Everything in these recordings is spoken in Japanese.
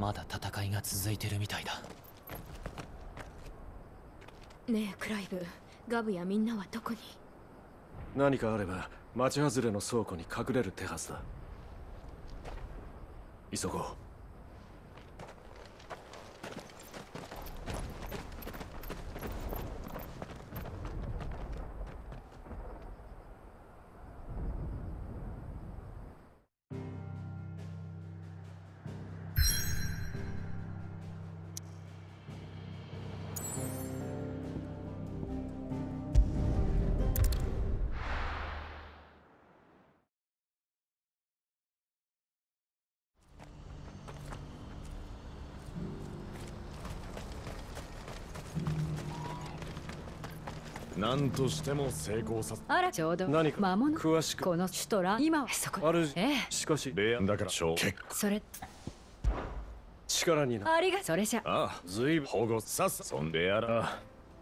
まだ戦いが続いてるみたいだ。 ねえクライブ、ガブやみんなはどこに？ 何かあれば町外れの倉庫に隠れる手はずだ。急ごう。 何としても成功させ。 あら、ちょうど何か間もなく詳しく。 この首都ラン、今はそこ。 ある。 ええ、 しかしレアだから小結構それ力にな。 ありがそれじゃ。 ああ、ずいぶん保護さす。そんでやら。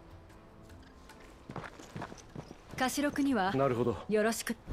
カシロクにはなるほど。 よろしく。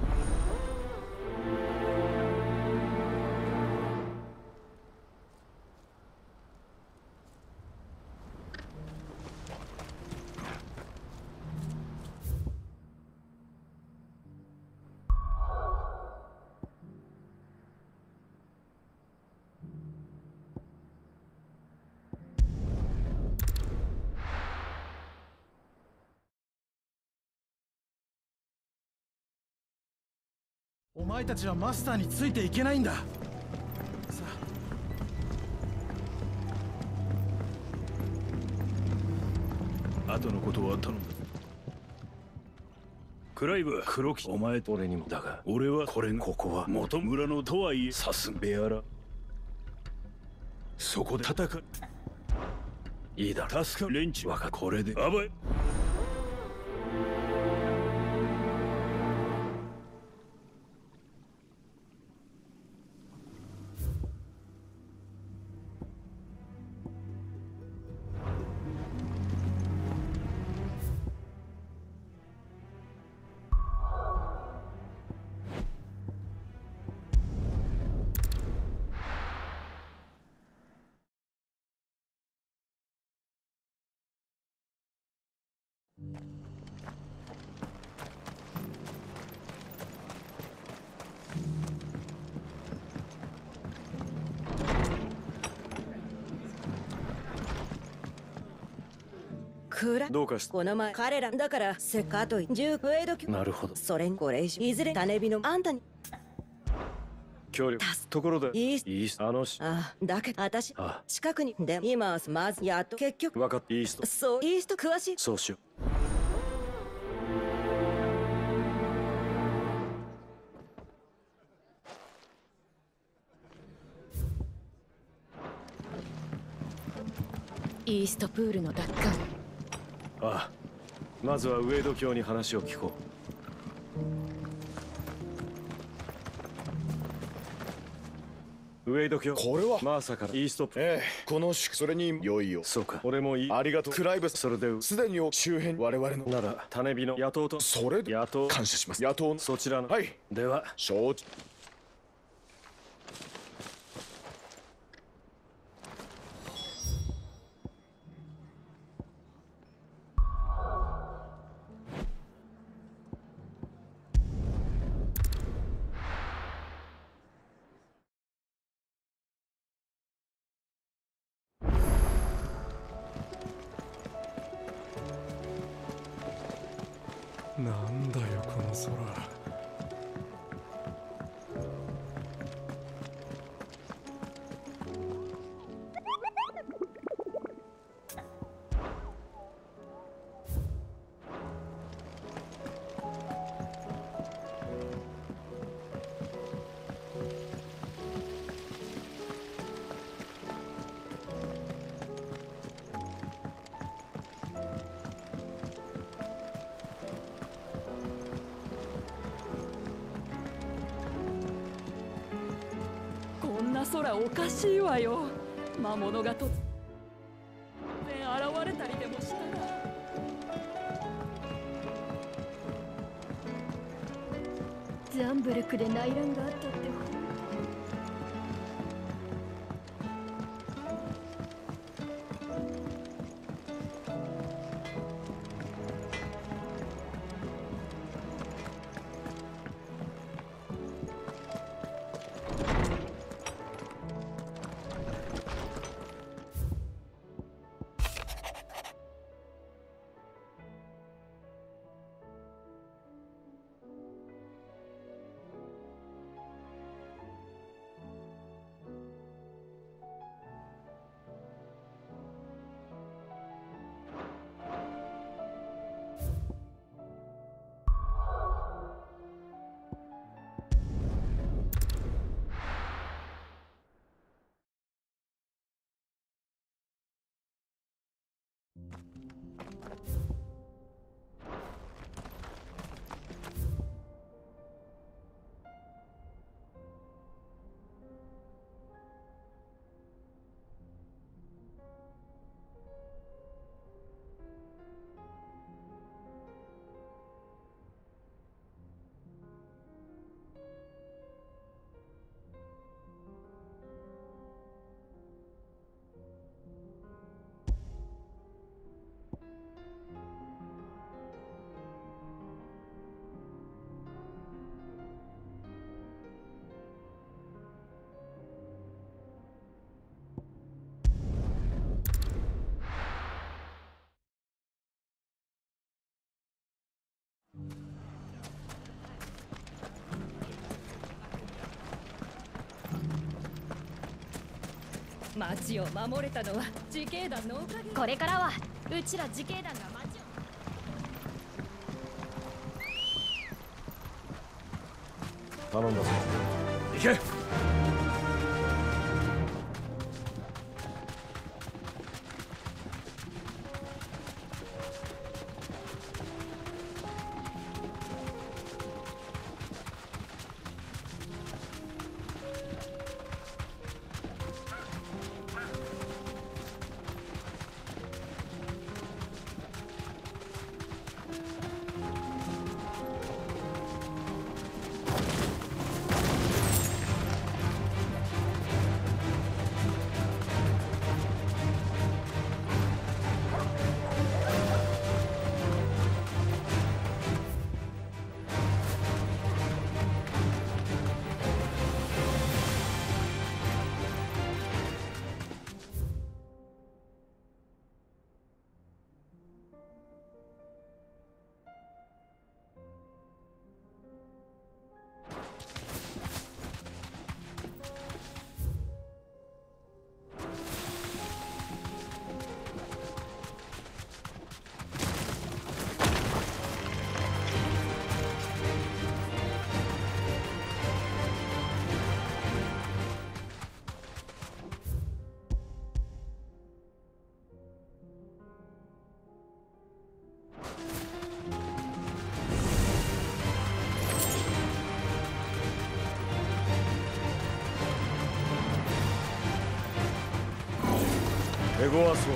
お前たちはマスターについていけないんだ。さあ、後のことは頼んだ。クライブ、黒木、お前と俺にもだが、俺はこれここは元村のとはいえさすべやら。そこで戦う。いいだろ。助かる連中。わかこれで暴れ。 どうかしこの前彼らだからせっかと10ウェイド級。 なるほど。 それにこれ以上いずれ種火のあんたに協力。ところでいいイーストあのしああだけど私あ近くにでも今はまずやっと結局分かったイースト。 そうイースト詳しい。 そうしよイーストプールの奪還。 う。ああ、まずはウェイド卿に話を聞こう。ウェイド卿、 これはマーサからイーストプ。 このそれに良いよ。 そうか、俺もいい。 ありがとう。クライブ、 それですでに周辺我々のなら種火の野党とそれで野党感謝します。野党のそちらの。 はい。 では承知。 なんだよこの空。 こんな空おかしいわよ。魔物が突然現れたりでもしたら。 ザンブルクで内乱があったって町を守れたのは自警団のおかげ。 これからはうちら自警団が町を。 頼んだぞ。行け。エゴアソー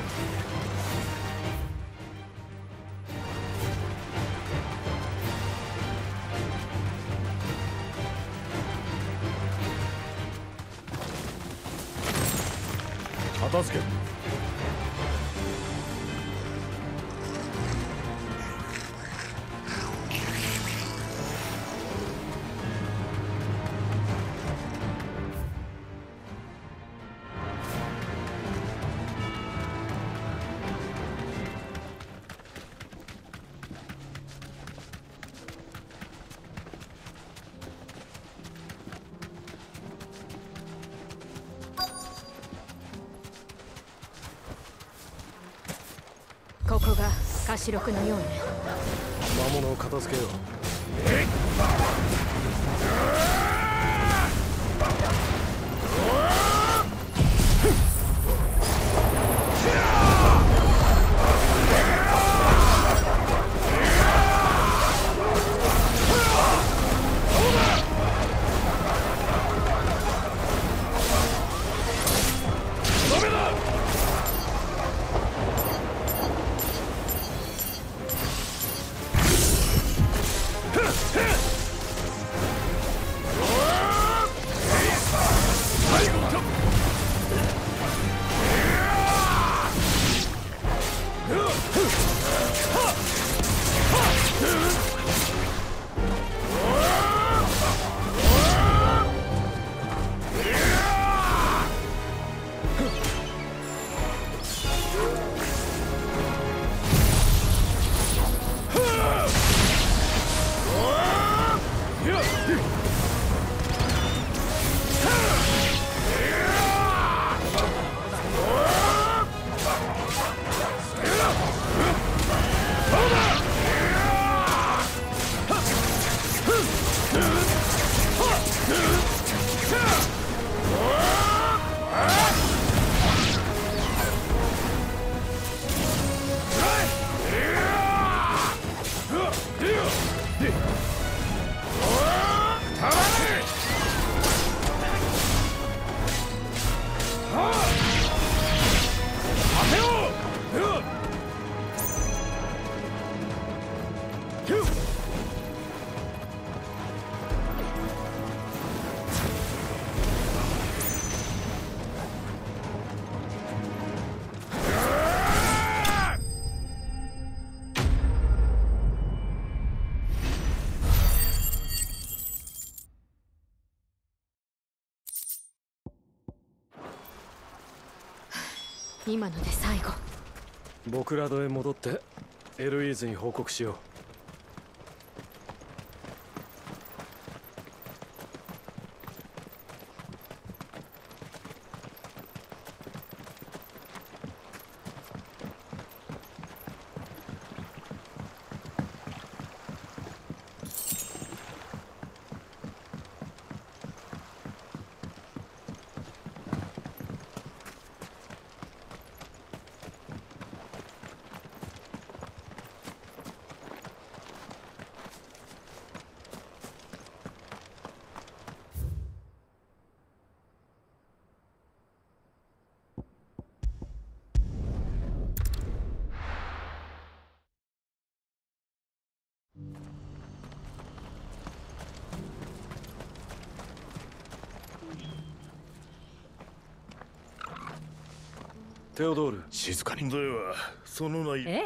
片付け。 ここがカシロクのようね。 魔物を片付けよう。 今ので最後。 ボクラドへ戻ってエルイーズに報告しよう。 テオドール、 静かに。ではその内ええ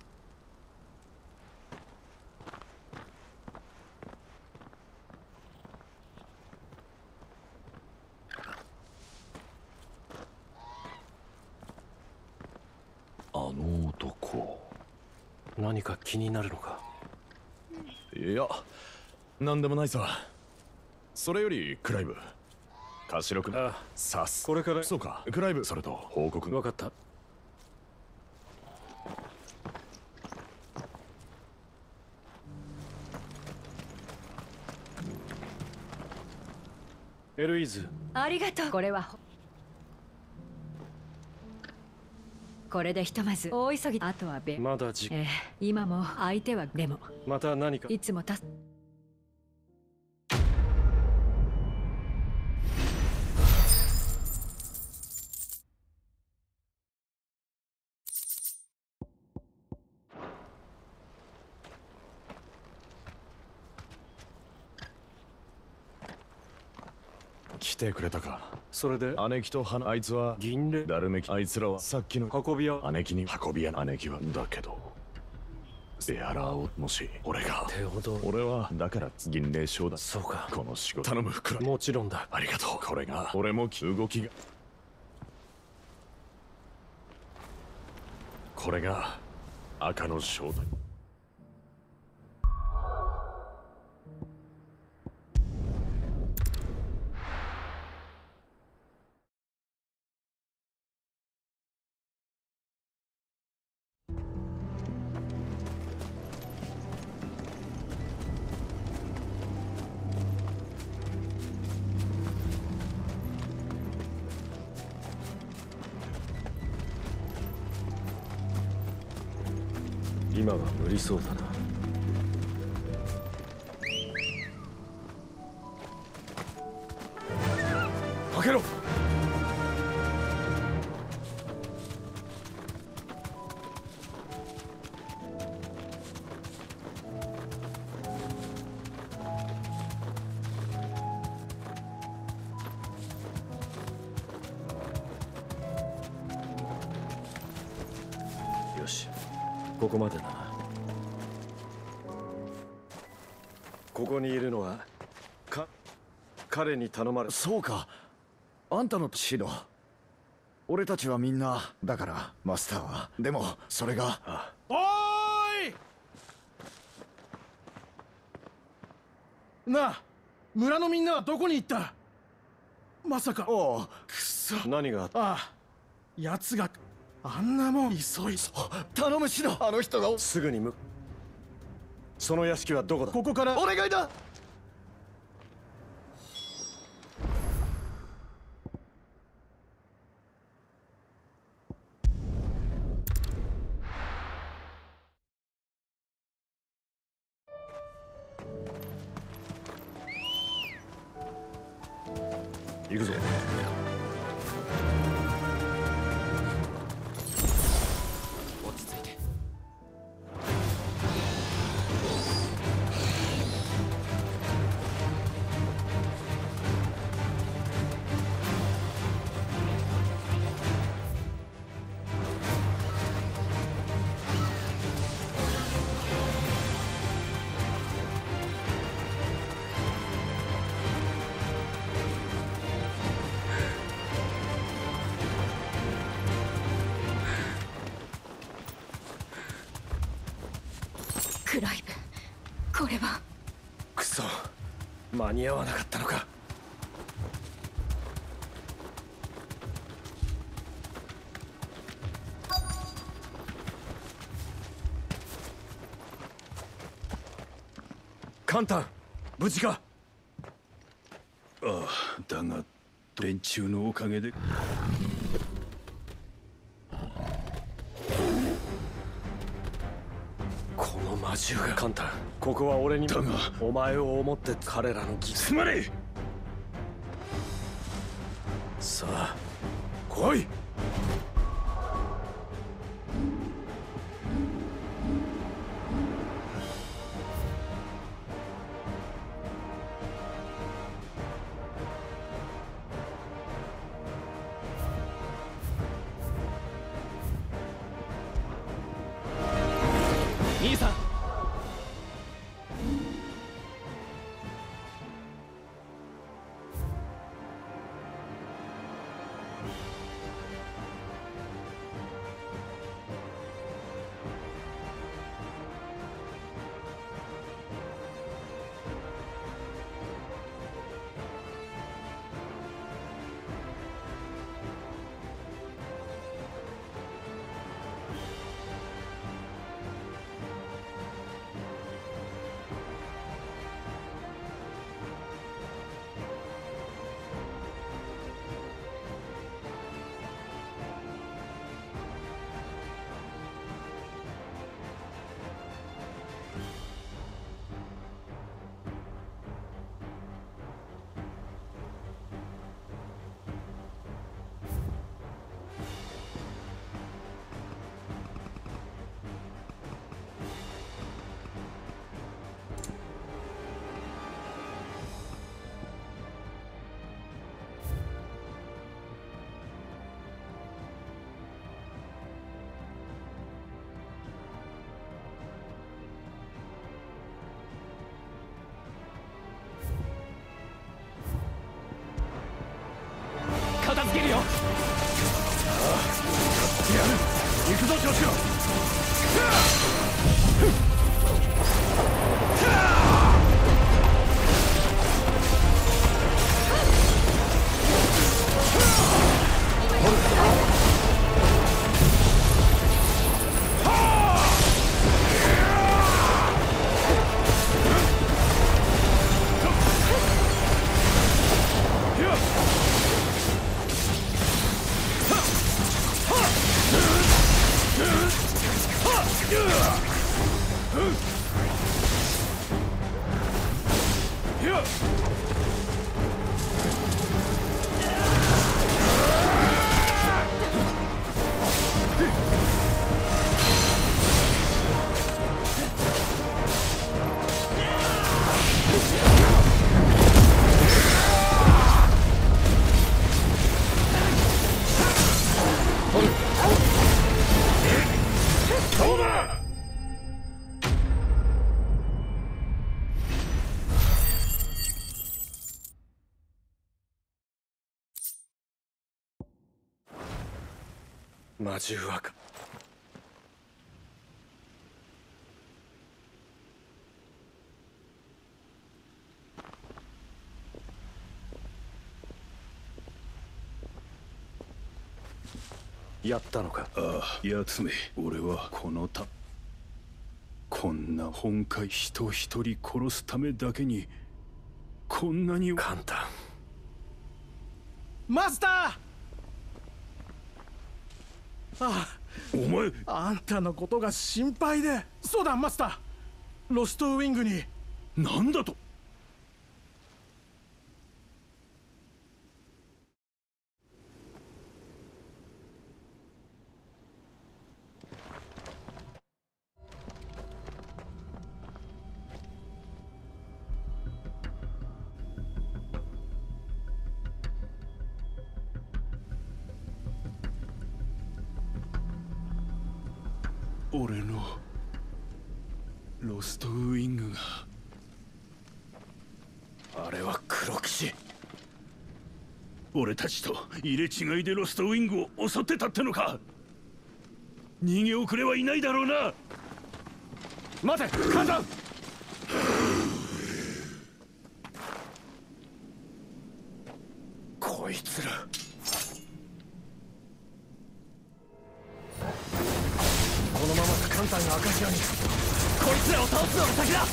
あの男。 何か気になるのか？ いや、なんでもないさ。それよりクライブ、カシロ君、さす。 これから。 そうか、クライブ、それと報告。 分かった。エルイーズ、 ありがとう。これはこれでひとまず大急ぎ。あとはまだじ。 今も相手はでもまた何か。 いつも来てくれたか。 それで姉貴と花、あいつは銀霊ダルメキ。あいつらはさっきの運び屋。 姉貴に運び屋。姉貴はだけどセアラーをもし俺が。 テオドール、 俺はだから銀霊将だ。 そうか。 この仕事頼む。クライブ、 もちろんだ。 ありがとう。これが俺も動きが。これが赤の正体。 今は無理そうだな。開けろ。よし、ここまでだな。ここにいるのは彼に頼まれ。 そうか、あんたの指導。俺たちはみんなだからマスターは。でもそれが。 おーいなあ、村のみんなはどこに行った？まさか。 おう、 くそ。 何があった？ ああ、奴があんなもん急い。 頼む、指導。あの人が。 すぐにその屋敷はどこだ？ ここから。 お願いだ。 行くぞ。 落ち着いて。 クライブ、これは。 クソ、間に合わなかったのか。カンタン、無事か？ ああ、だが連中のおかげで。 この魔獣が。カンタン、ここは俺に。 だがお前を思って彼らのすまねえ。 さあ来い。 兄さん。片付けるよ。 行くぞジョシュ。 魔獣若。やったのか。 ああ、やつめ、俺はこんな本会人一人殺すためだけにこんなに簡単。 マスター。あお前、 あんたのことが心配で。そうだマスター、ロストウィングに。 なんだと。俺のロストウィングが。 あれは黒騎士。 俺たちと入れ違いでロストウィングを襲ってたってのか。逃げ遅れはいないだろうな。 待てカンタン。 こいつら。このまま簡単なアカシアに。 こいつらを倒すのが先だ。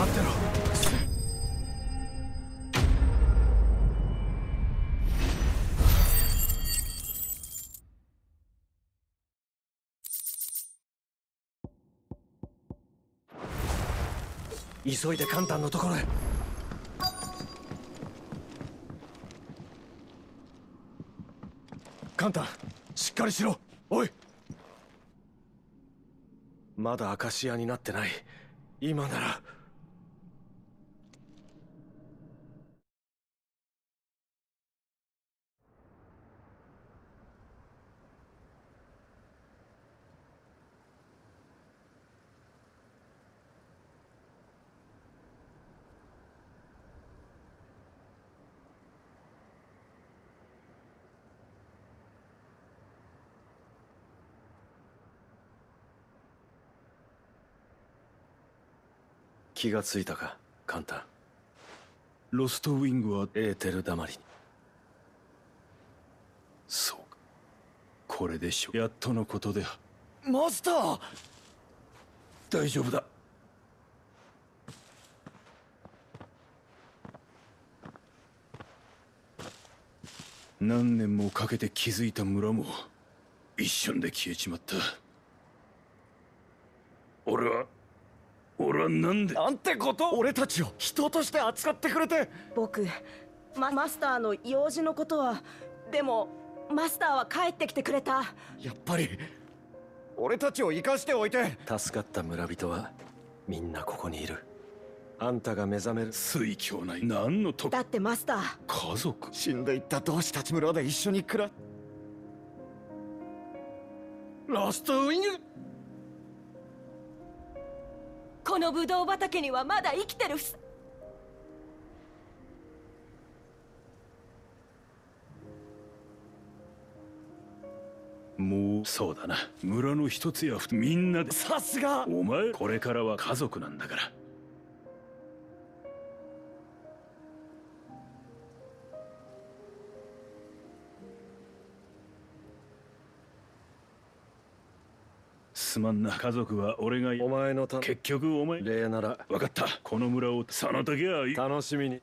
待ってろ。 急いでカンタンのところへ。カンタン、しっかりしろ。おい、まだアカシアになってない。今なら。気がついたか、カンタン。 ロストウィングはエーテルだまりに。 そうか、これでしょ。やっとのことで。 マスター。 大丈夫だ。何年もかけて築いた村も一瞬で消えちまった。俺はなんで。 なんてこと。俺たちを人として扱ってくれて。 僕、マスターの用事のことは。でもマスターは帰ってきてくれた。 やっぱり俺たちを生かしておいて。 助かった村人はみんなここにいる。あんたが目覚める。 水郷内何のと。 だってマスター、 家族。 死んでいった同志たち村で一緒にロストウィング。 このブドウ畑にはまだ生きてるもうそうだな。村の一つやみんなで。 さすが。 お前、これからは家族なんだから。すまんな。家族は俺が。 お前の結局お前。 礼なら。 分かった。この村をその時は楽しみに。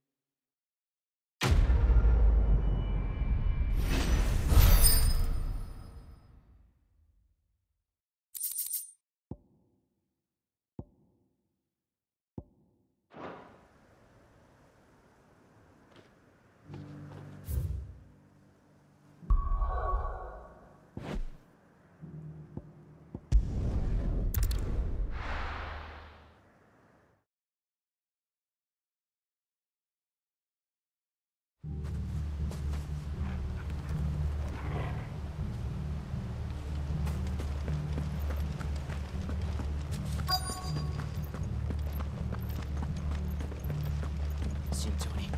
慎重に。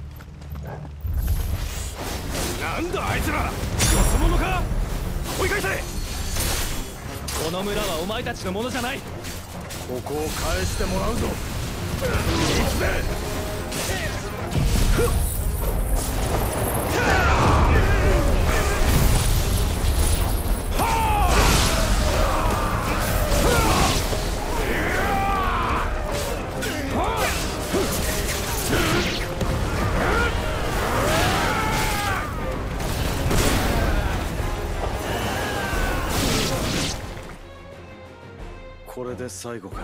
なんだあいつら。よそ者か。追い返せ。 この村はお前たちのものじゃない。 ここを返してもらうぞ。 行くぜ。 これで最後か。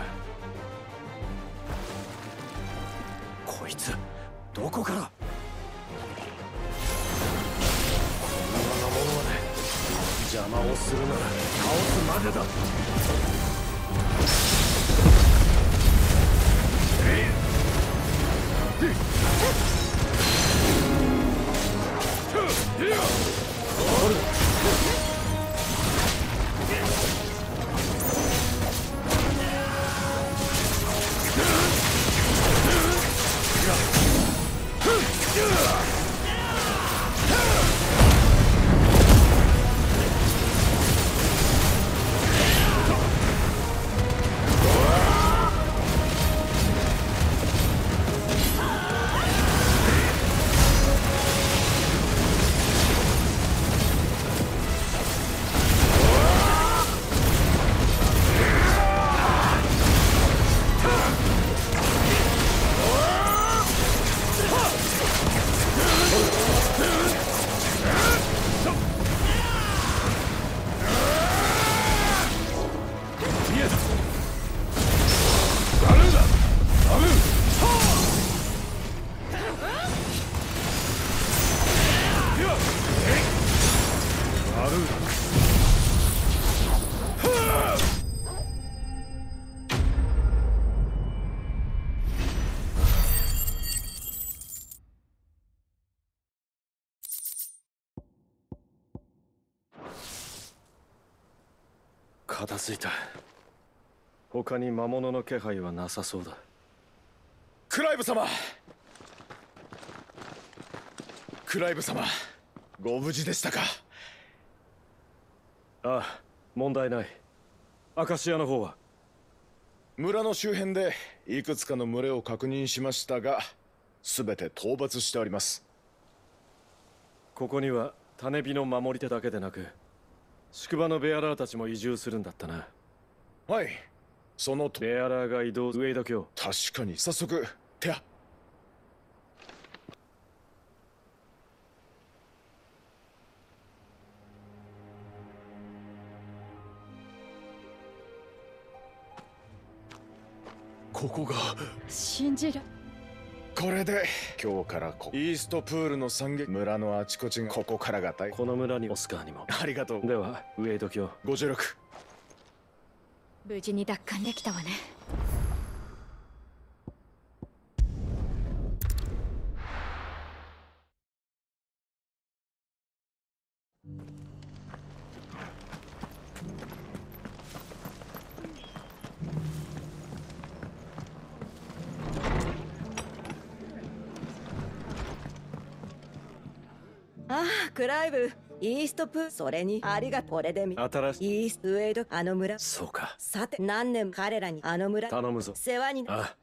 こいつどこから。こんなものまで邪魔をするなら倒すまでだ。 片付いた。他に魔物の気配はなさそうだ。 クライブ様、クライブ様、ご無事でしたか。 ああ、問題ない。アカシアの方は？ 村の周辺でいくつかの群れを確認しましたが、全て討伐しております。 ここには種火の守り手だけでなく、宿場のベアラーたちも移住するんだったな。 はい、そのとベアラーが移動、ウェイド卿。 確かに。早速手や。ここが。 信じる。 これで今日からイーストプールの惨劇、村のあちこちがここからが大。 この村にオスカーにも。 ありがとう。 ではウェイド卿、 ご助力。 無事に奪還できたわね。 ああ、クライブ、イーストプー、それにありがとう。これで新しい。 イーストウェイド、あの村。 そうか。 さて、何年彼らにあの村頼むぞ。 世話にな。 ああ。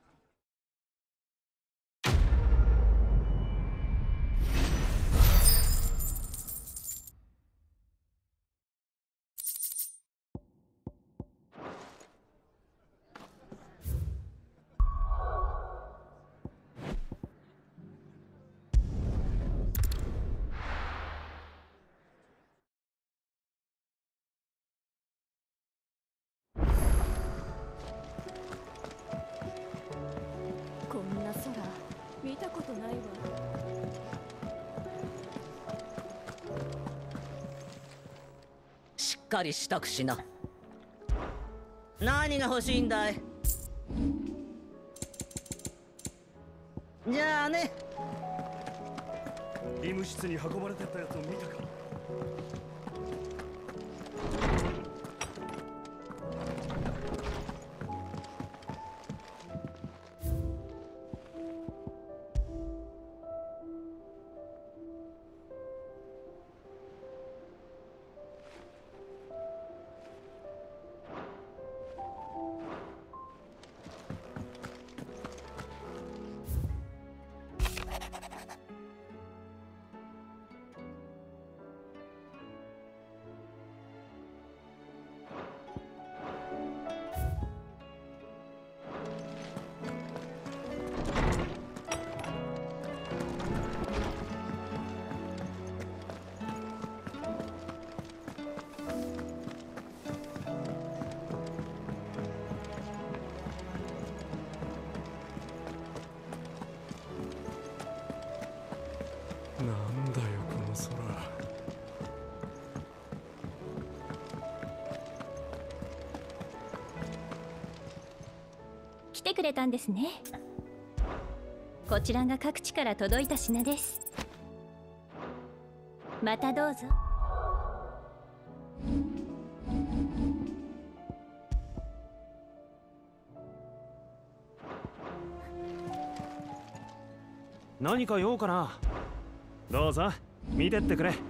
こんな空見たことないわ。 しっかり支度しな。何が欲しいんだい？じゃあね。 医務室に運ばれてったやつを見たか？ なんだよこの空。 来てくれたんですね。こちらが各地から届いた品です。またどうぞ。 何か用かな。どうぞ見てってくれ。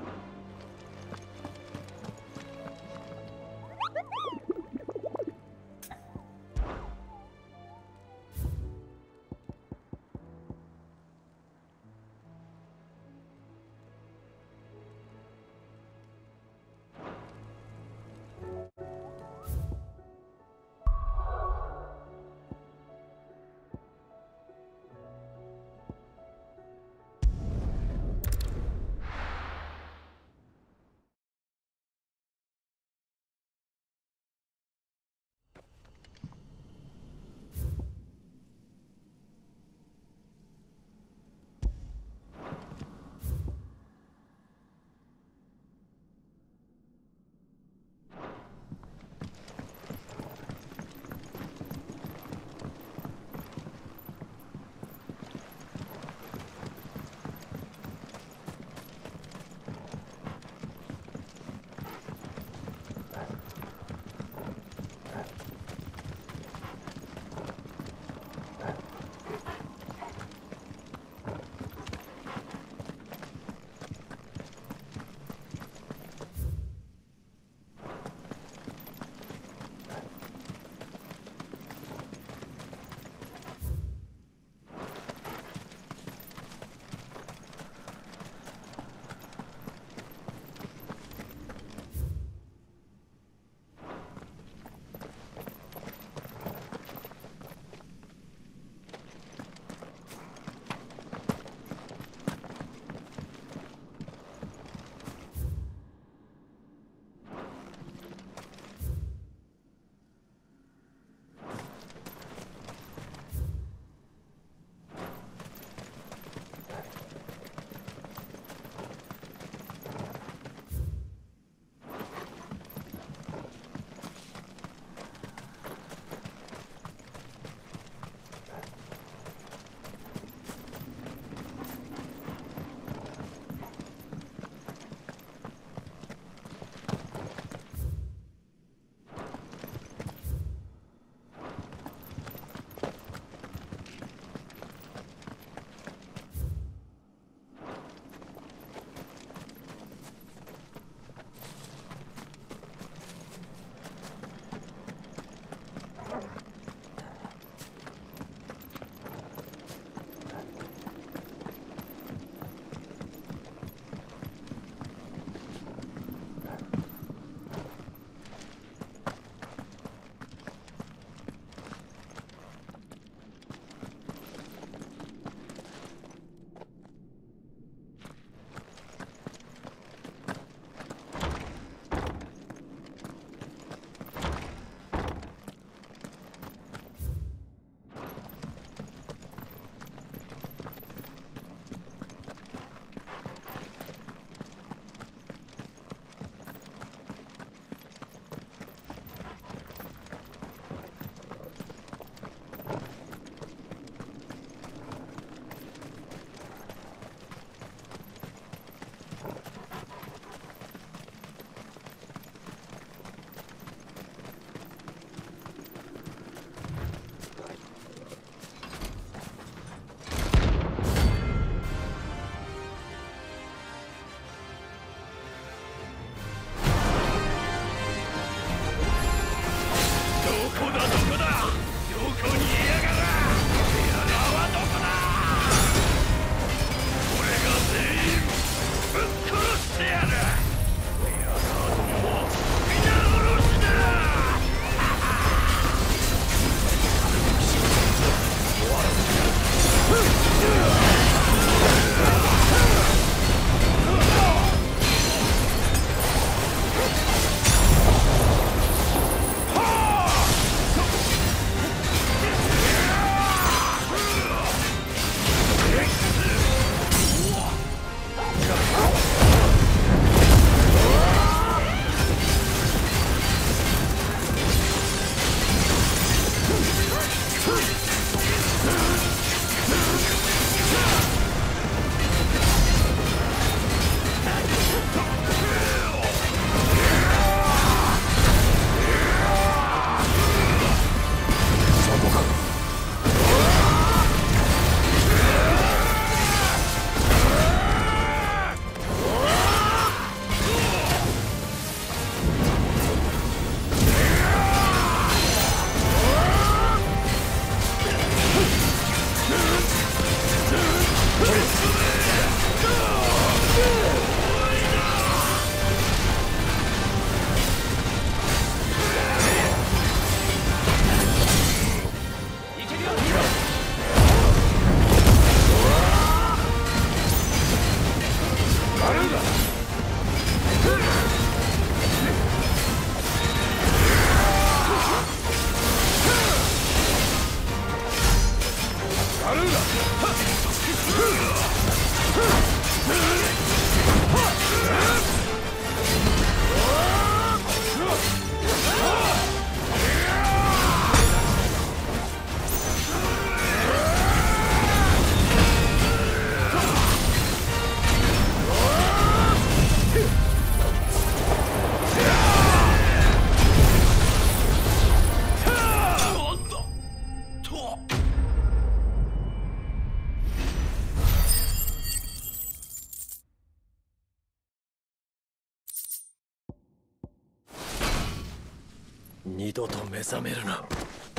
二度と目覚めるな。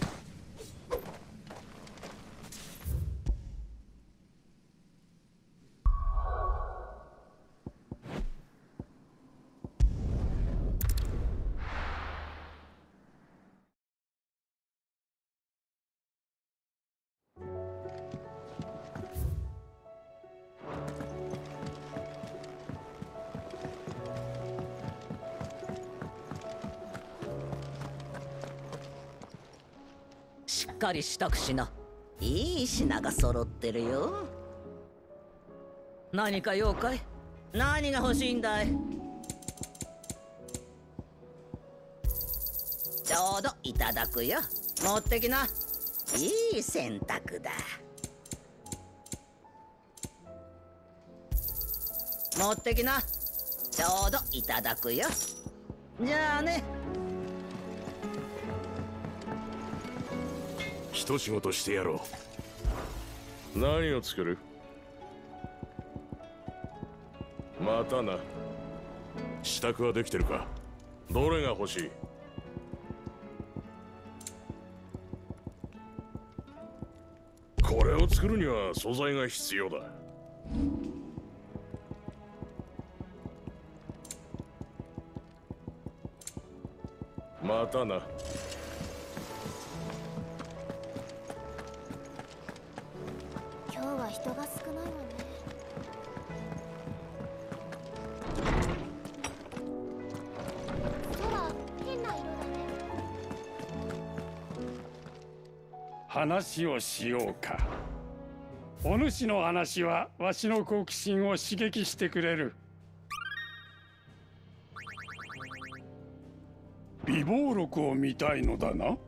しっかり支度しな。いい品が揃ってるよ。何か用かい？何が欲しいんだい？ちょうどいただくよ。持ってきな。いい選択だ。持ってきな。ちょうどいただくよ。じゃあね。 一仕事してやろう。何を作る？またな。支度はできてるか？どれが欲しい？これを作るには素材が必要だ。またな。 今日は人が少ないわね。空変な色だね。 話をしようか。お主の話はわしの好奇心を刺激してくれる。備忘録を見たいのだな。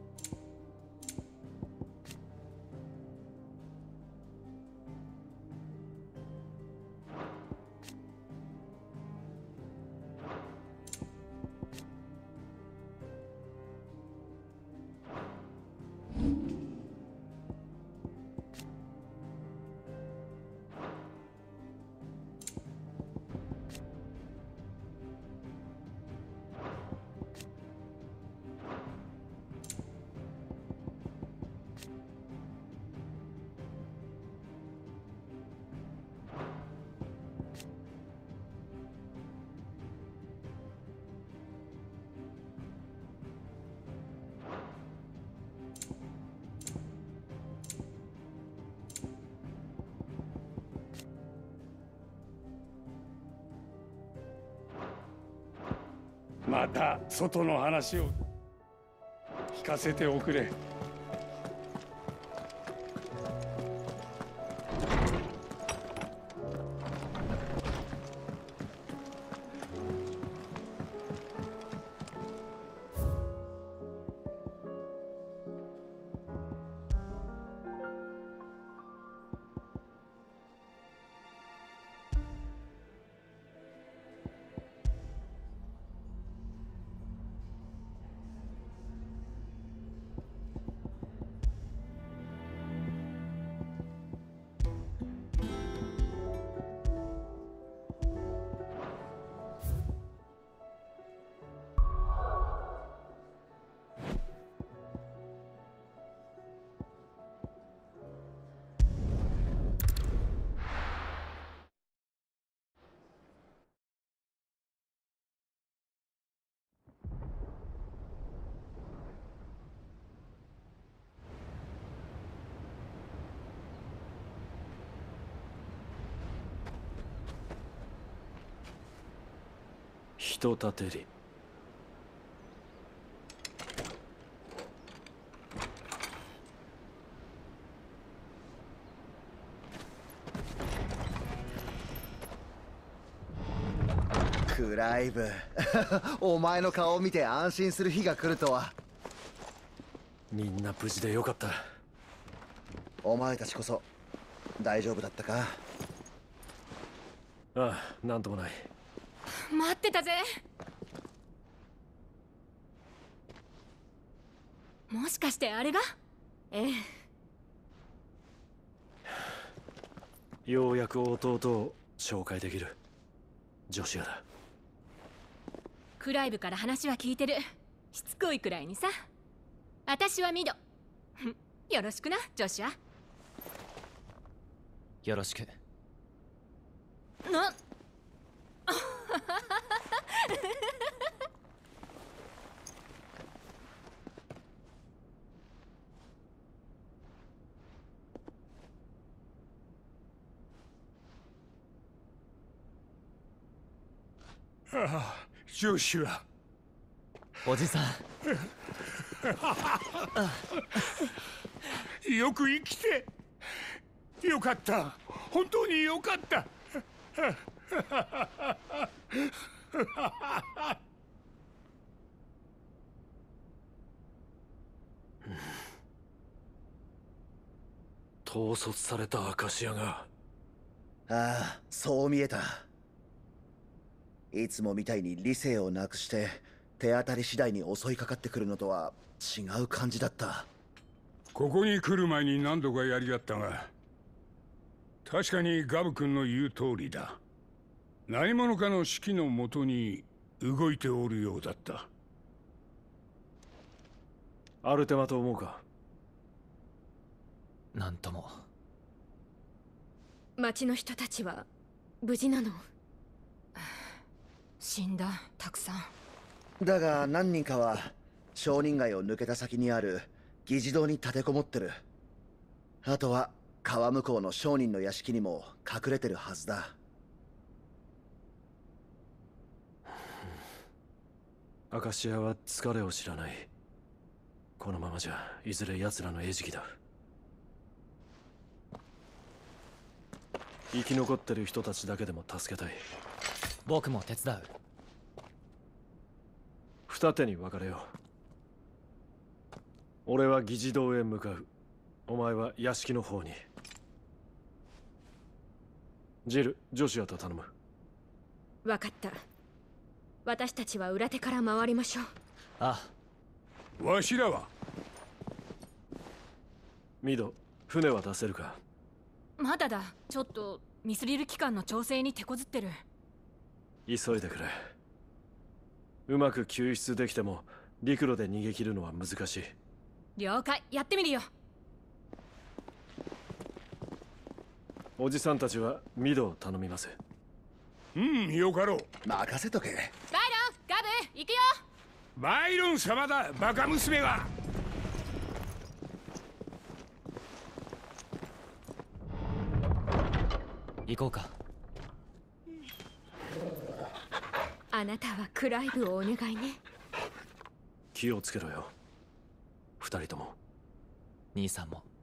また外の話を聞かせておくれ。 人立てり。 クライブお前の顔を見て安心する日が来るとは。 みんな無事でよかった。 お前たちこそ大丈夫だったか？ ああ、なんともない。 待ってたぜ。もしかしてあれが？ええ。ようやく弟を紹介できる。ジョシュアだ。 クライブから話は聞いてる。しつこいくらいにさ。私はミド。よろしくな、ジョシュア。 よろしく。 なジョシュア。 おじさん。 よく生きてよかった。本当によかった。 統率されたアカシアが。 ああ、そう見えた。いつもみたいに理性をなくして手当たり次第に襲いかかってくるのとは違う感じだった。 ここに来る前に何度かやり合ったが、確かにガブ君の言う通りだ。何者かの指揮のもとに動いておるようだった。 アルテマと思うか？ なんとも。 町の人たちは無事なの？死んだ、たくさん。 だが何人かは商人街を抜けた先にある議事堂に立てこもってる。あとは川向こうの商人の屋敷にも隠れてるはずだ。 アカシアは疲れを知らない。このままじゃいずれ奴らの餌食だ。生き残ってる人たちだけでも助けたい。 僕も手伝う。 二手に分かれよう。俺は議事堂へ向かう。お前は屋敷の方に。ジル、ジョシュアと頼む。 分かった。私たちは裏手から回りましょう。 ああ。わしらはミド、船は出せるか？ まだだ。ちょっとミスリル機関の調整に手こずってる。 急いでくれ。うまく救出できても陸路で逃げ切るのは難しい。 了解、やってみるよ。 おじさんたちはミドを頼みます。 うん、よかろう。 任せとけ。 バイロン、ガブ、行くよ。 バイロン様だ、バカ娘は。 行こうか。 あなたはクライブをお願いね。 気をつけろよ、二人とも。 兄さんも。